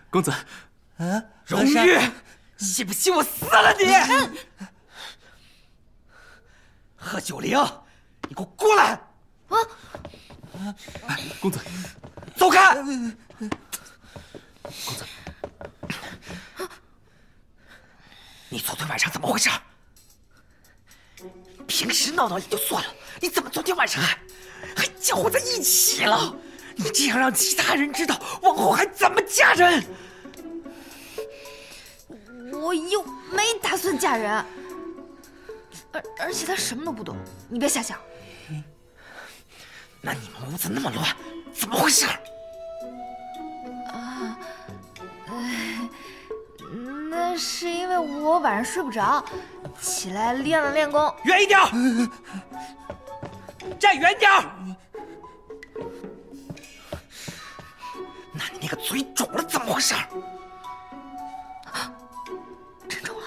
公子， 荣玉，信不信我撕了你？贺九龄，你给我过来！ 啊！ 公子， 走开！ 公子， 你昨天晚上怎么回事？平时闹闹也就算了，你怎么昨天晚上还搅和在一起了？你这样让其他人知道，往后还怎么嫁人？ 我又没打算嫁人，而且他什么都不懂，你别瞎想。 那你们屋子那么乱，怎么回事？ 那是因为我晚上睡不着，起来练了练功。 远一点，站远点。那你那个嘴肿了，怎么回事？ 真肿了？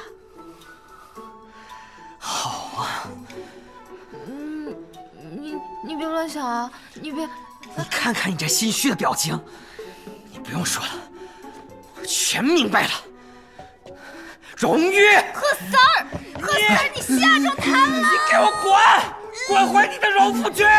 好啊。 你别乱想啊，你别。 你看看你这心虚的表情，你不用说了，我全明白了。荣玉， 贺三儿，你吓着他了！ 你给我滚回你的荣府去！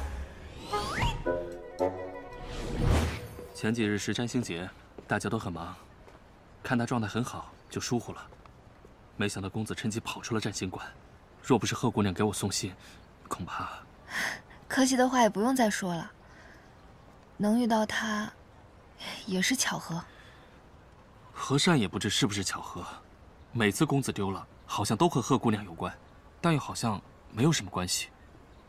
前几日是占星节，大家都很忙，看他状态很好，就疏忽了。没想到公子趁机跑出了占星馆，若不是贺姑娘给我送信，恐怕…… 可惜的话也不用再说了。能遇到他，也是巧合。 和善也不知是不是巧合，每次公子丢了，好像都和贺姑娘有关，但又好像没有什么关系。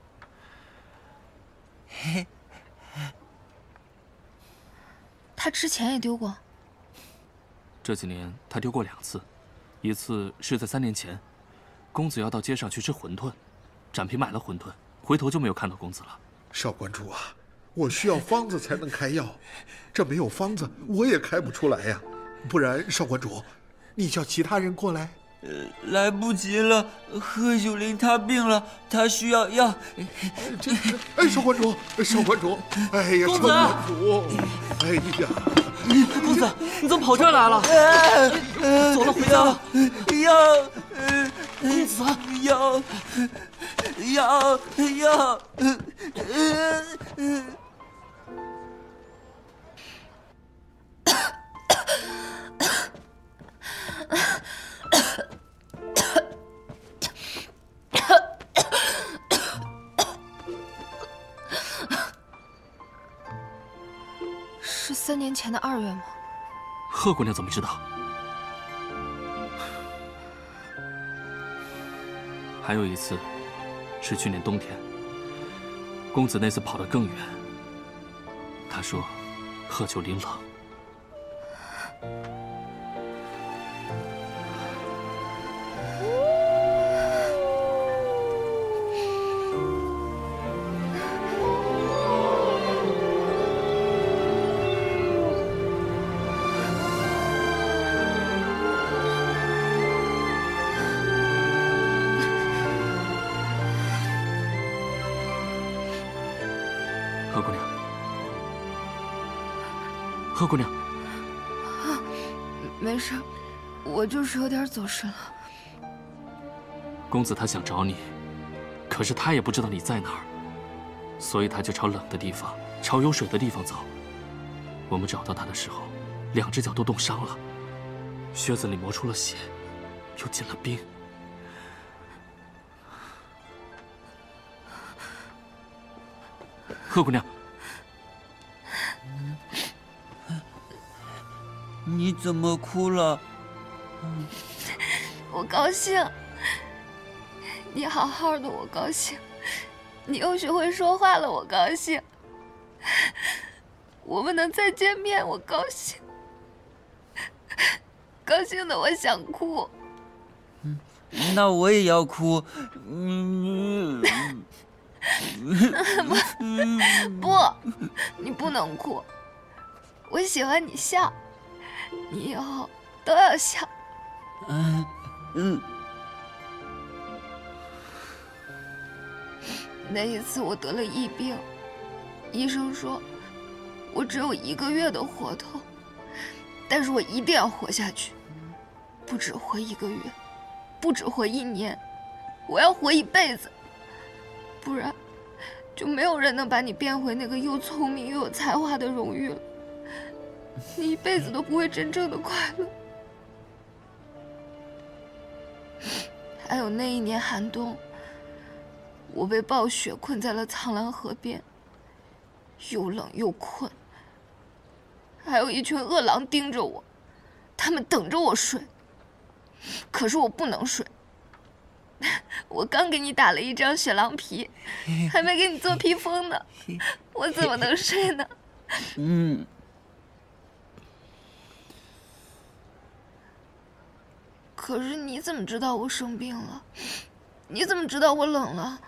他之前也丢过。 这几年他丢过2次，一次是在3年前，公子要到街上去吃馄饨，展平买了馄饨，回头就没有看到公子了。 少观主啊，我需要方子才能开药，这没有方子我也开不出来呀。不然少观主，你叫其他人过来。 来不及了，贺九龄他病了，他需要药。 少观主，哎呀，少观主，哎呀， 公子，你怎么跑这儿来了？走了，回家了。公子， 药。 是3年前的2月吗？ 贺姑娘怎么知道？还有一次，是去年冬天，公子那次跑得更远。他说，贺九龄冷。贺姑娘， 没事，我就是有点走神了。 公子他想找你，可是他也不知道你在哪儿，所以他就朝冷的地方，朝有水的地方走。我们找到他的时候，2只脚都冻伤了，靴子里磨出了血，又进了冰。贺姑娘。 你怎么哭了？ 我高兴，你好好的，我高兴，你又学会说话了，我高兴，我们能再见面，我高兴，高兴的我想哭。 那我也要哭。 不，你不能哭，我喜欢你笑。你以后都要笑。那一次我得了疫病，医生说我只有1个月的活头， 但是我一定要活下去，不只活1个月，不只活1年，我要活一辈子，不然就没有人能把你变回那个又聪明又有才华的荣誉了，你一辈子都不会真正的快乐。还有那一年寒冬，我被暴雪困在了苍蓝河边，又冷又困，还有一群饿狼盯着我，他们等着我睡，可是我不能睡。我刚给你打了1张雪狼皮，还没给你做披风呢，我怎么能睡呢？可是你怎么知道我生病了？你怎么知道我冷了？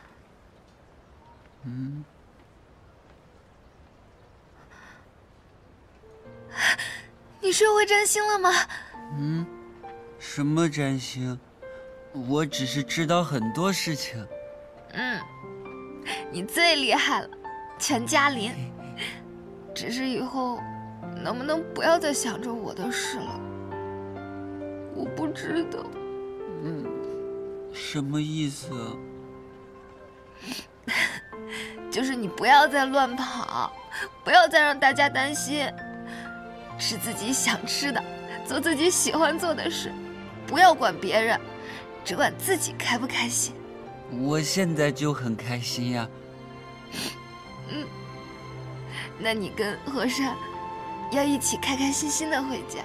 你学会占星了吗？ 什么占星？我只是知道很多事情。 你最厉害了，全嘉林。只是以后能不能不要再想着我的事了？我不知道。 什么意思啊？ 就是你不要再乱跑，不要再让大家担心，吃自己想吃的，做自己喜欢做的事，不要管别人，只管自己开不开心。 我现在就很开心呀。 那你跟和珅要一起开开心心的回家。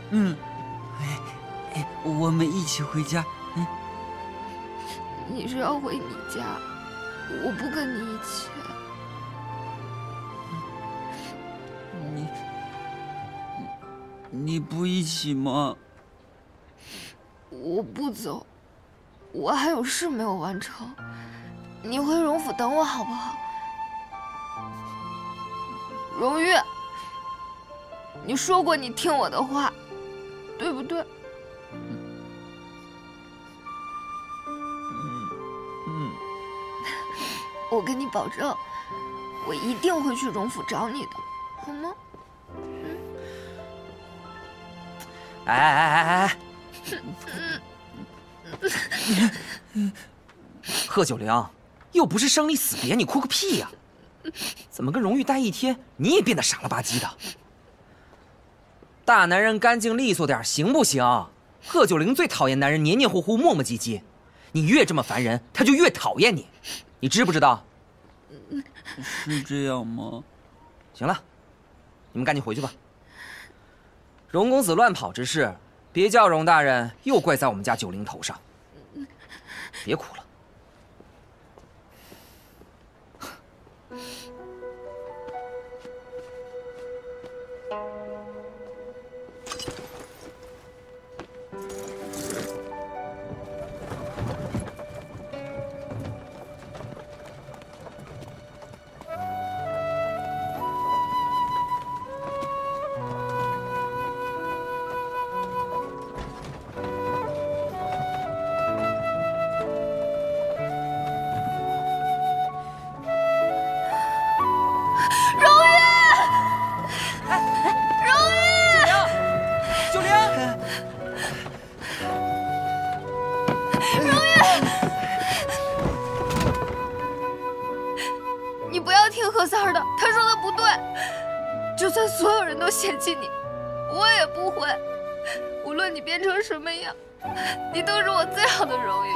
我们一起回家。 你是要回你家，我不跟你一起。 你不一起吗？ 我不走，我还有事没有完成。你回荣府等我好不好？荣玉，你说过你听我的话，对不对？我跟你保证，我一定会去荣府找你的，好吗？ 哎！贺九龄，又不是生离死别，你哭个屁呀！怎么跟荣玉待1天，你也变得傻了吧唧的？大男人干净利索点行不行？贺九龄最讨厌男人黏黏糊糊、磨磨唧唧，你越这么烦人，他就越讨厌你，你知不知道？ 是这样吗？ 行了，你们赶紧回去吧。荣公子乱跑之事，别叫荣大人又怪在我们家九龄头上。别哭了。 你不要听何三儿的，他说的不对。就算所有人都嫌弃你，我也不会。无论你变成什么样，你都是我最好的荣誉。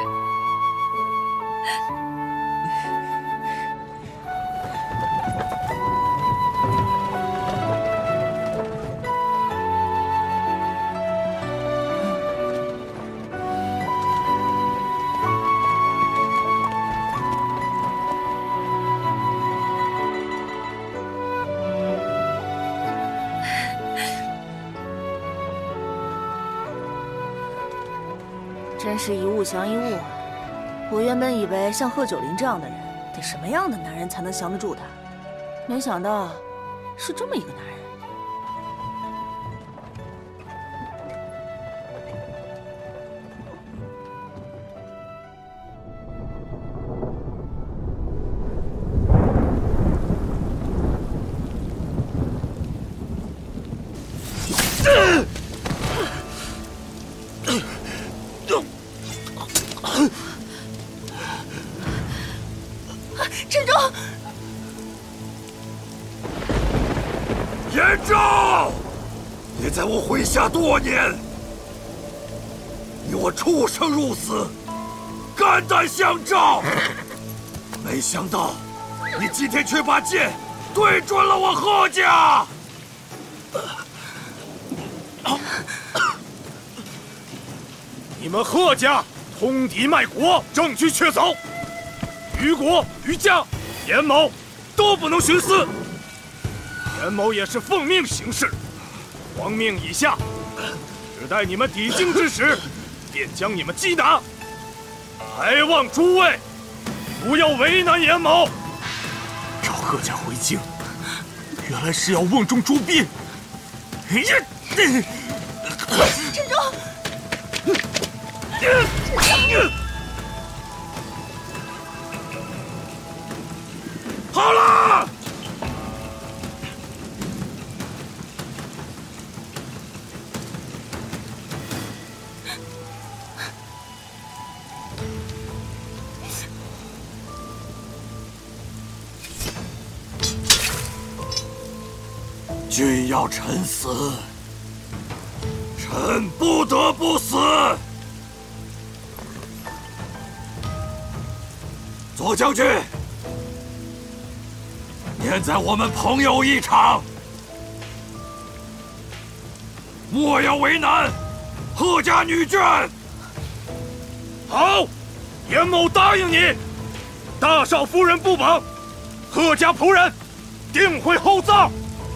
真是一物降一物啊！我原本以为像贺九龄这样的人，得什么样的男人才能降得住他，没想到是这么一个男人。 陈忠， 严昭，你在我麾下多年，你我出生入死，肝胆相照。没想到，你今天却把剑对准了我贺家。你们贺家通敌卖国，证据确凿，于国、于家、严某都不能徇私。严某也是奉命行事，皇命已下，只待你们抵京之时，便将你们击打。还望诸位不要为难严某。召贺家回京，原来是要瓮中捉鳖。 陈忠。 好了，君要臣死，臣不得不死。左将军，念在我们朋友一场，莫要为难贺家女眷。好，严某答应你，大少夫人不绑，贺家仆人定会厚葬。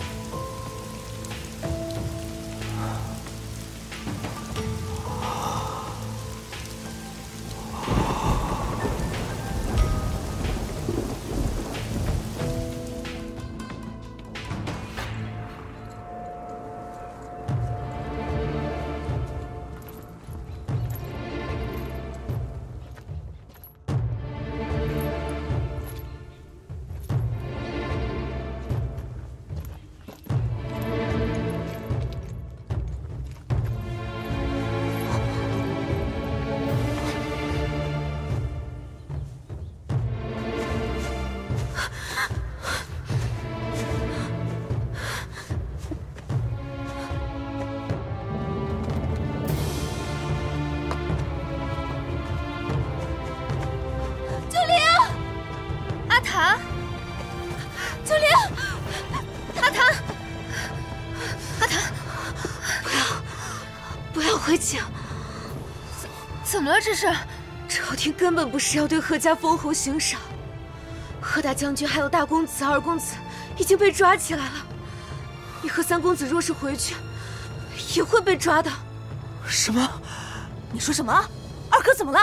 回京。 怎么了？这是？ 朝廷根本不是要对贺家封侯行赏，贺大将军还有大公子、二公子已经被抓起来了。你和三公子若是回去，也会被抓的。 什么？ 你说什么？二哥怎么了？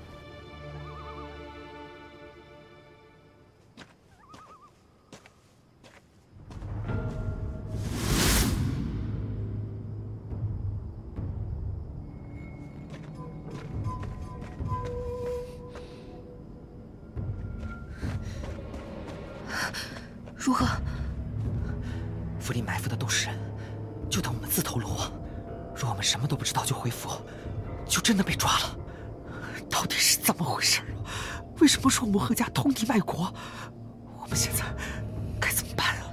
如何？ 府里埋伏的都是人，就等我们自投罗网。若我们什么都不知道就回府，就真的被抓了。到底是怎么回事啊？为什么说我们贺家通敌卖国？我们现在该怎么办啊？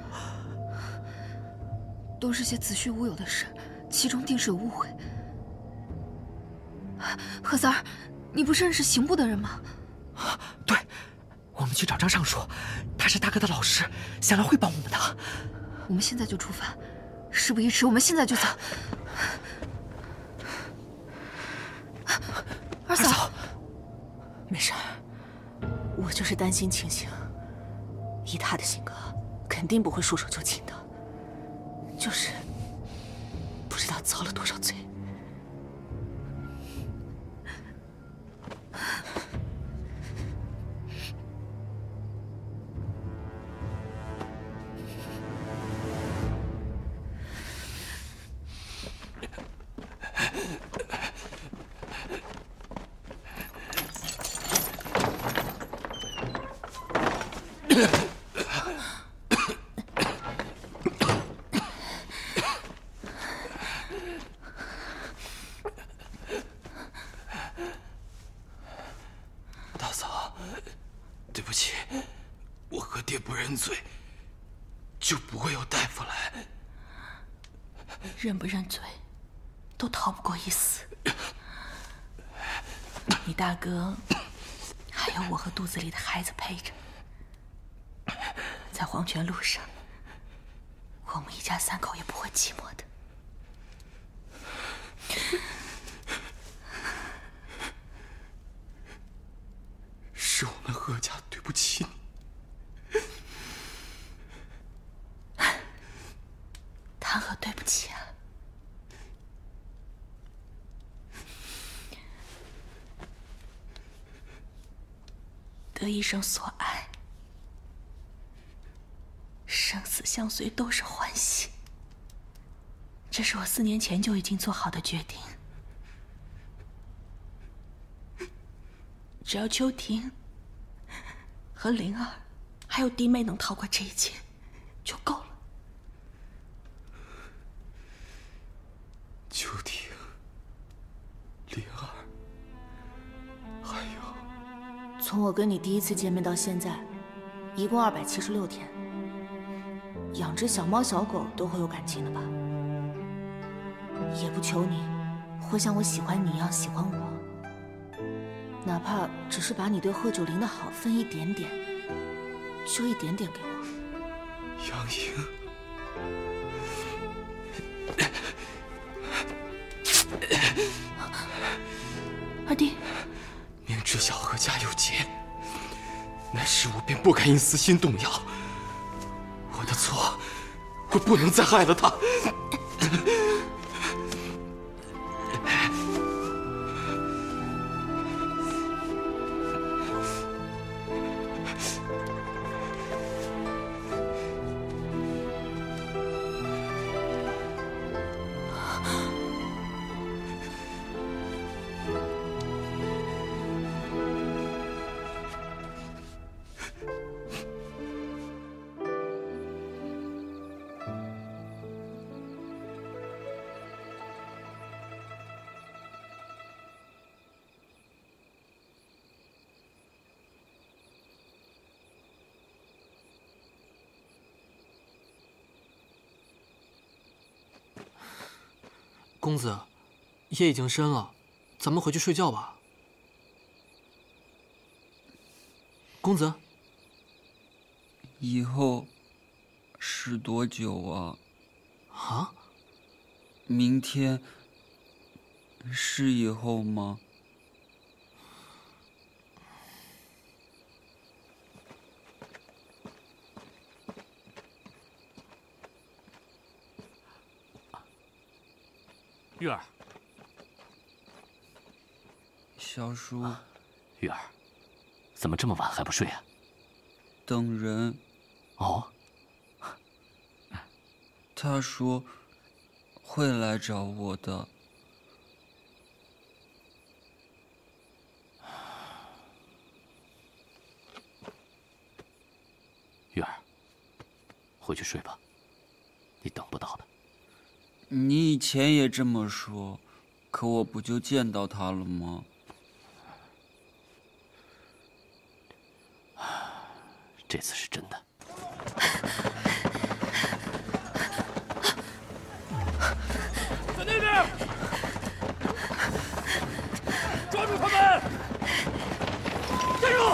都是些子虚乌有的事，其中定是有误会。贺三儿，你不是认识刑部的人吗？ 对，我们去找张尚书，他是大哥的老师，想来会帮我们的。 我们现在就出发，事不宜迟，我们现在就走。二嫂， 没事，我就是担心青青，以她的性格，肯定不会束手就擒的，就是不知道遭了多少罪。 对不起，我和爹不认罪，就不会有大夫来。 认不认罪，都逃不过一死。你大哥还有我和肚子里的孩子陪着，在黄泉路上，我们一家3口也不会寂寞的。 是我们何家对不起你。 谈何对不起啊！得一生所爱，生死相随都是欢喜。这是我4年前就已经做好的决定。只要秋婷和灵儿还有弟妹能逃过这一切，就够了。 秋婷、灵儿，还有…… 从我跟你第一次见面到现在，一共276天。养只小猫小狗都会有感情的吧？也不求你会像我喜欢你一样喜欢我，哪怕只是把你对贺九龄的好分一点点，就一点点给我。 杨莹。 二弟， 明知小何家有劫，那时我便不敢因私心动摇。我的错，我不能再害了他。 公子，夜已经深了，咱们回去睡觉吧。公子， 以后是多久啊？ 啊？ 明天是以后吗？ 玉儿， 小叔， 玉儿，怎么这么晚还不睡啊？ 等人。 哦。 他说会来找我的。 玉儿，回去睡吧，你等不到的。 你以前也这么说，可我不就见到他了吗？ 这次是真的。 在那边，抓住他们！站住！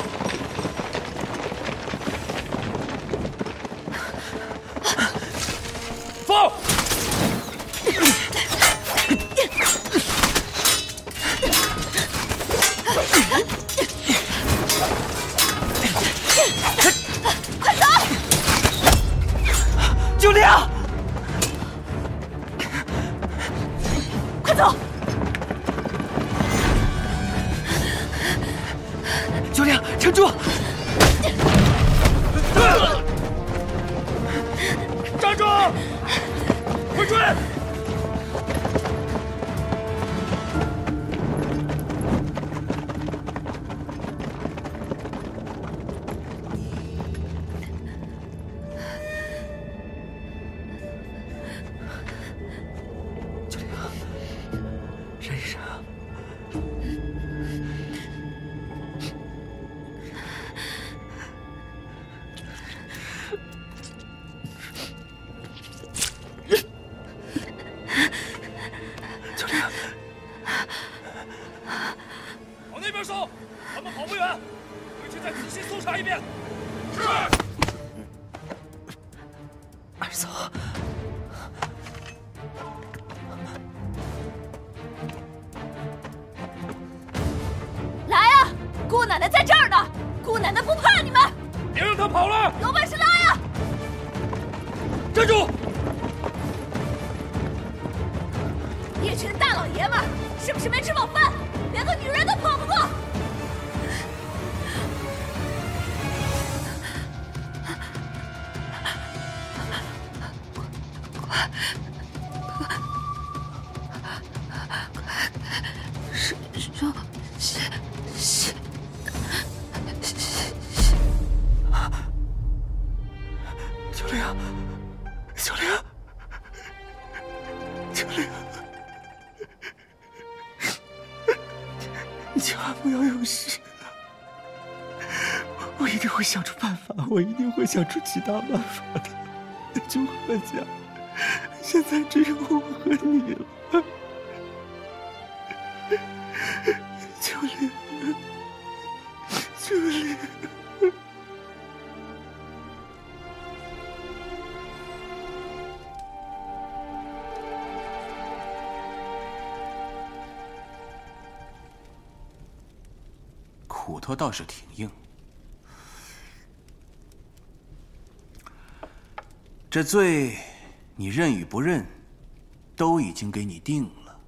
放！ 快走！ 九龄， 快走！ 九龄，撑住！ 站住！快追！ 忍一忍啊！ 手，他们跑不远，回去再仔细搜查一遍。是。 二嫂， 来啊！姑奶奶在这儿呢，姑奶奶不怕你们。 别让他跑了！ 有本事来呀！ 站住！ 一群大老爷们儿，是不是没吃饱饭？连个女人都跑不过！ 九灵，九灵，九灵，你千万不要有事，我一定会想出办法，我一定会想出其他办法的。救贺家，现在只有我和你了。九灵，九灵。 骨头倒是挺硬，这罪你认与不认，都已经给你定了。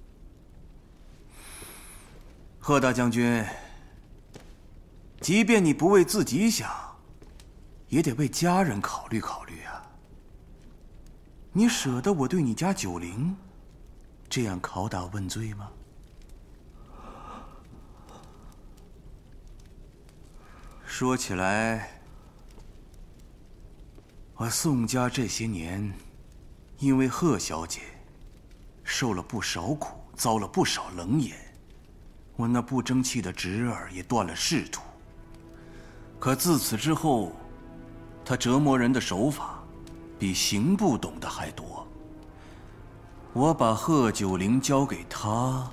贺大将军，即便你不为自己想，也得为家人考虑考虑啊。你舍得我对你家九灵这样拷打问罪吗？说起来，我宋家这些年，因为贺小姐受了不少苦，遭了不少冷眼，我那不争气的侄儿也断了仕途。可自此之后，他折磨人的手法，比刑部懂得还多。我把贺九龄交给他，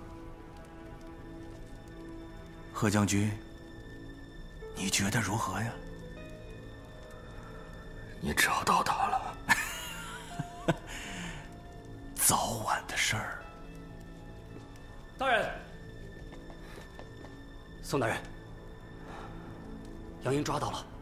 贺将军。你觉得如何呀？ 你找到他了， 早晚的事儿。 大人，宋大人，杨英抓到了。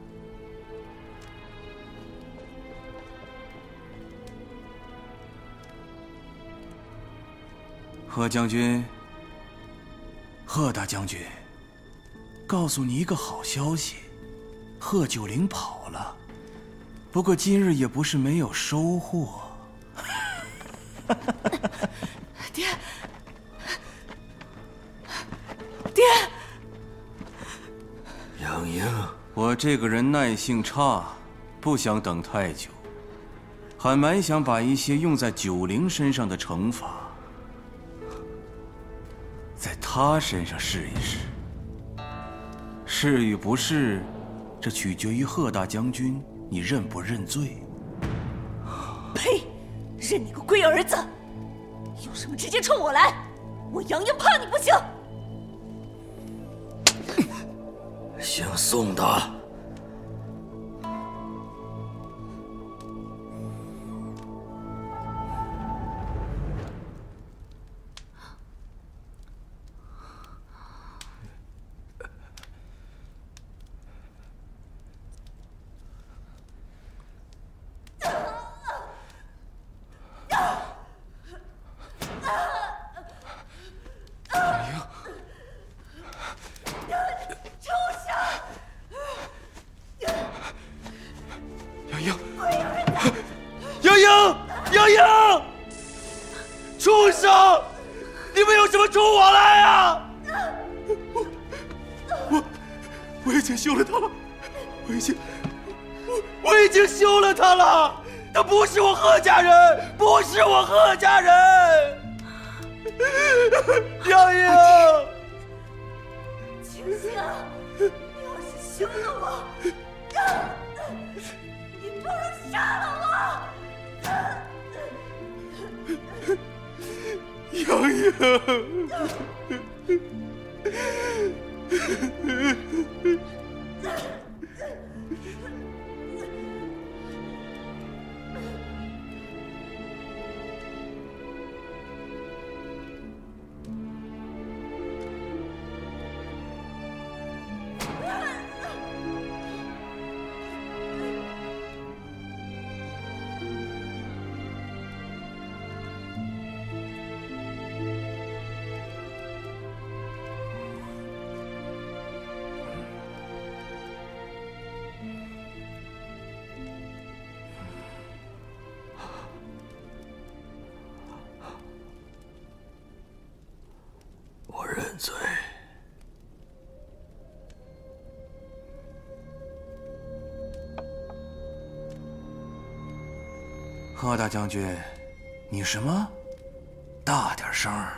贺将军，贺大将军。告诉你一个好消息，贺九龄跑了，不过今日也不是没有收获。 爹，爹， 杨英， 我这个人耐性差，不想等太久，还蛮想把一些用在九龄身上的惩罚，在他身上试一试。是与不是，这取决于贺大将军你认不认罪。 呸！认你个龟儿子！有什么直接冲我来，我杨英怕你不行。 姓宋的， 畜生！你们有什么冲我来啊？我已经休了他了，我已经休了他了。他不是我贺家人，不是我贺家人。杨英， 清醒！你要是休了我，你不如杀了我！ 杨英， 我认罪。 贺大将军，你什么？大点声儿！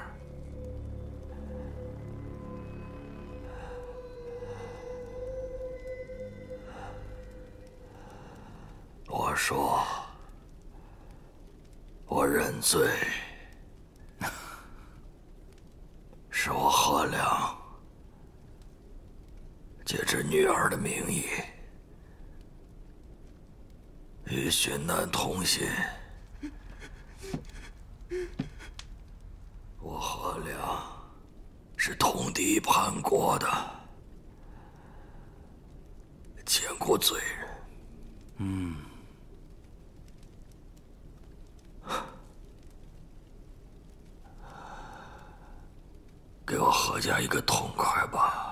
我说，我认罪。是我贺良借着女儿的名义与殉难同心。我贺良是通敌叛国的，见过罪人。给我贺家一个痛快吧！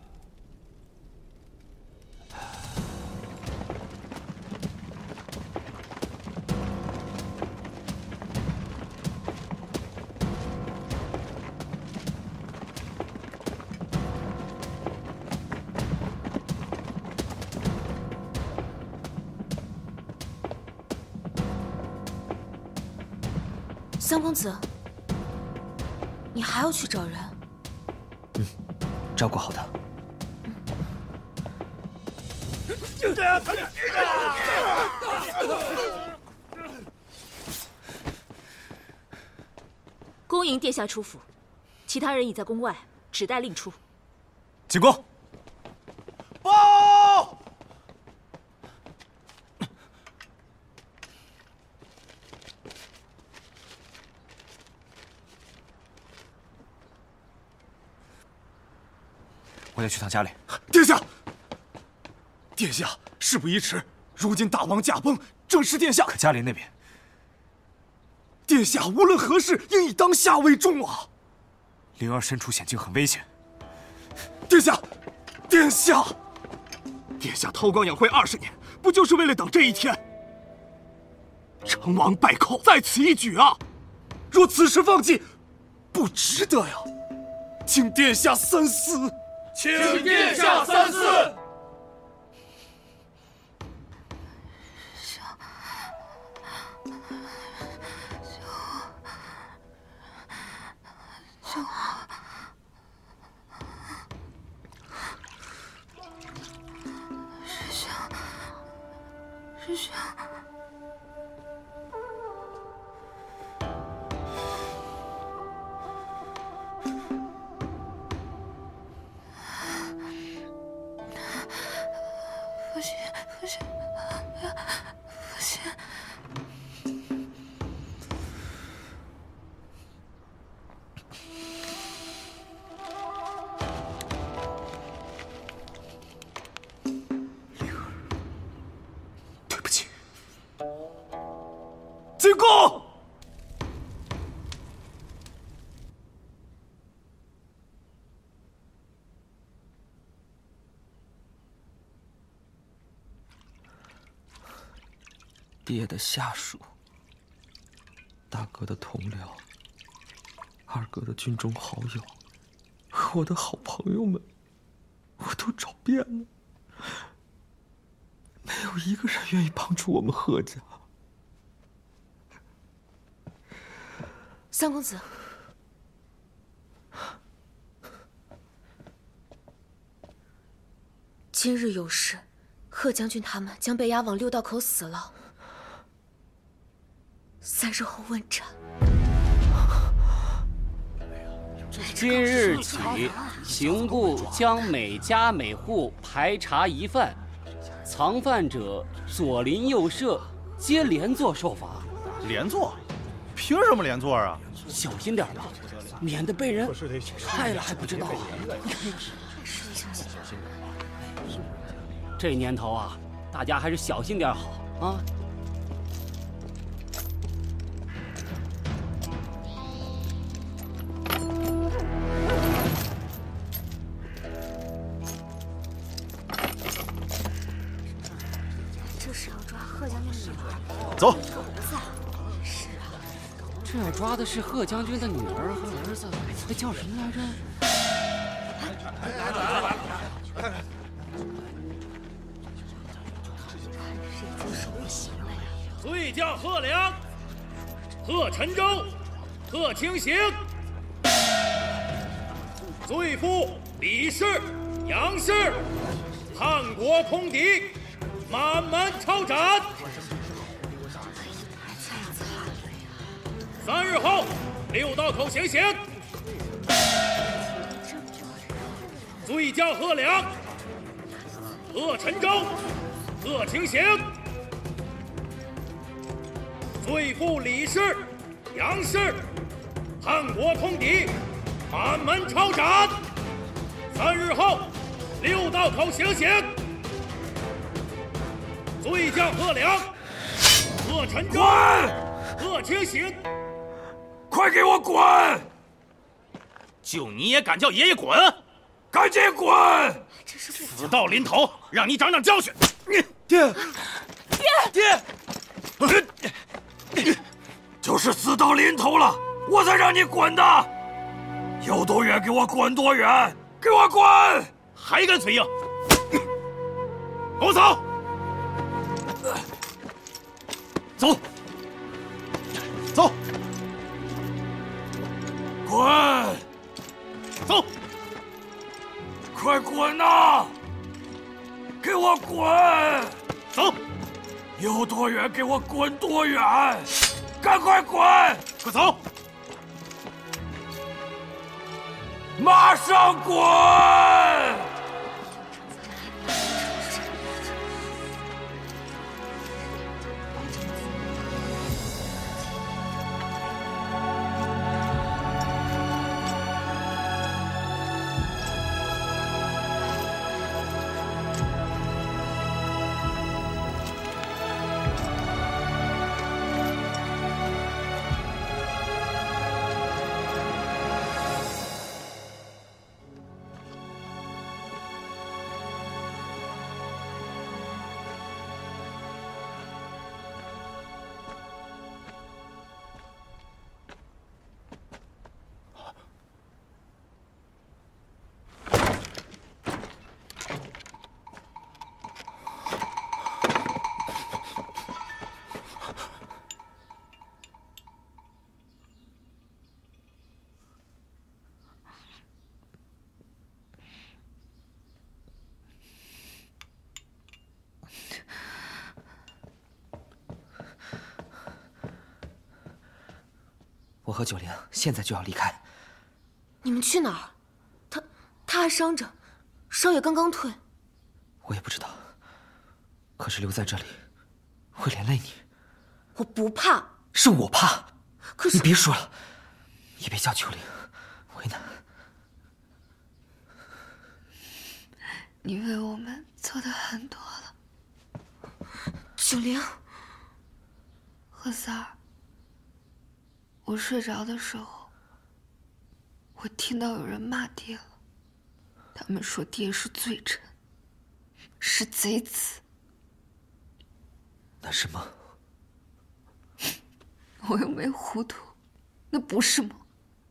三公子，你还要去找人？ 照顾好他。 恭迎殿下出府，其他人已在宫外，只待令出。 请过。 报！ 我得去趟家里。 殿下，殿下，事不宜迟，如今大王驾崩，正是殿下。 可嘉陵那边， 殿下无论何事，应以当下为重啊！ 灵儿身处险境，很危险。 殿下，殿下，殿下韬光养晦20年，不就是为了等这一天？成王败寇，在此一举啊！若此时放弃，不值得呀！请殿下三思。 请殿下三思。 师兄，父亲，父亲，父亲。 进宫。 爹的下属，大哥的同僚，二哥的军中好友，和我的好朋友们，我都找遍了，没有一个人愿意帮助我们贺家。 三公子，今日有事，贺将军他们将被押往六道口死牢，3日后问斩。来着。 今日起，刑部将每家每户排查一犯，藏犯者左邻右舍皆连坐受罚。 连坐？凭什么连坐啊？ 小心点吧，免得被人害了还不知道啊！这年头啊，大家还是小心点好啊！ 这是要抓贺将军的女儿。 走。 是啊， 这要抓的是贺将军的女儿和儿子，那叫什么来着？ 罪将贺良、贺陈州、贺清行，罪父李氏、杨氏，叛国通敌，满门抄斩。3日后6道口行刑。罪将贺良、贺陈州、贺清行，罪父李氏、杨氏，叛国通敌，满门抄斩。3日后6道口行刑。罪将贺良、贺陈州、贺清行， 快给我滚！ 就你也敢叫爷爷滚？ 赶紧滚！ 死到临头，让你长长教训。 爹，就是死到临头了，我才让你滚的。有多远给我滚多远，给我滚！ 还敢嘴硬？给我走！ 走！走！ 滚！ 走！ 快滚呐！给我滚！ 走！ 有多远给我滚多远！赶快滚！ 快走！ 马上滚！ 我和九灵现在就要离开。 你们去哪儿？他还伤着，烧也刚刚退。 我也不知道，可是留在这里会连累你。 我不怕。 是我怕。 可是你别说了，也别叫九灵为难。 你为我们做的很多了。 九灵， 贺三儿。我睡着的时候，我听到有人骂爹了。他们说爹是罪臣，是贼子。 那是梦。 我又没糊涂，那不是梦。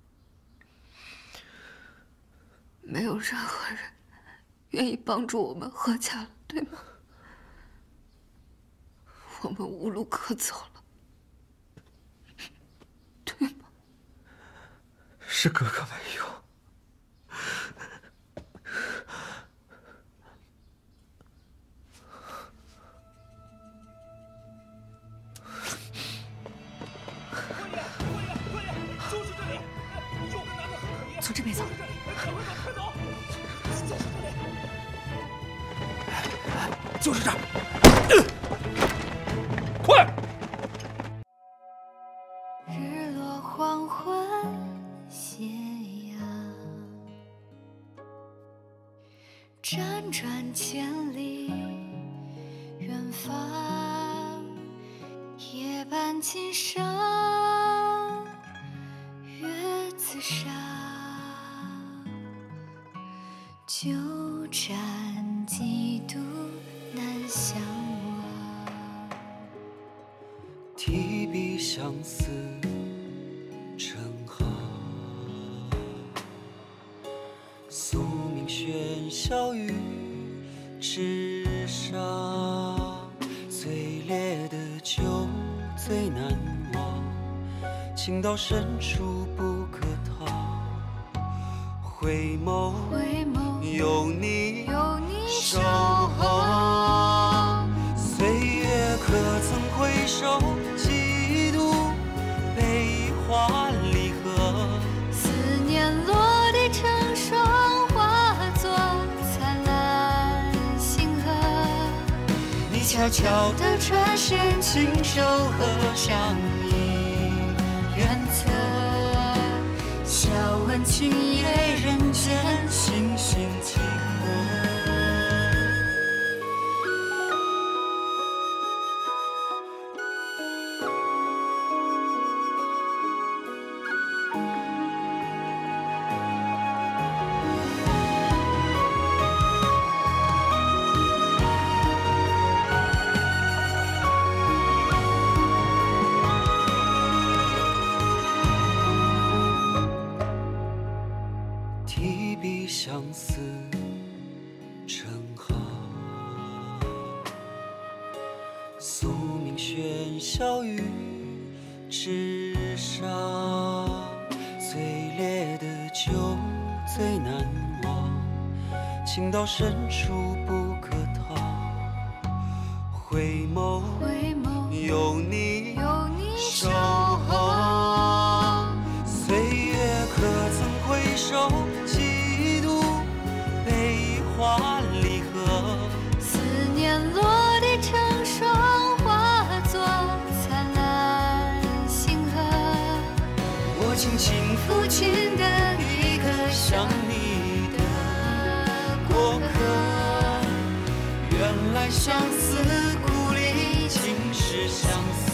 没有任何人愿意帮助我们贺家了，对吗？我们无路可走了。 是哥哥没有。 快点！就是这里，有个男的很可怜， 从这边走。 就是这儿。快！ 日落黄昏斜阳，辗转千里远方，夜半琴声月自赏，旧战几度难相忘。 提笔相思成行，宿命喧嚣于纸上，最烈的酒最难忘，情到深处不可逃。回眸有你守候，岁月可曾回首，几度悲欢离合。 思念落地成霜，化作灿烂星河。你悄悄地转身，轻手合上一远侧，笑问今夜人间星星几何。 提笔相思成行，宿命喧嚣于纸上，最烈的酒最难忘，情到深处不可逃。回眸有你守候，岁月可曾回首，几度悲欢离合。 思念落地成霜，化作灿烂星河。我轻轻抚琴的一个想你的过客， 原来相思故里尽是相思。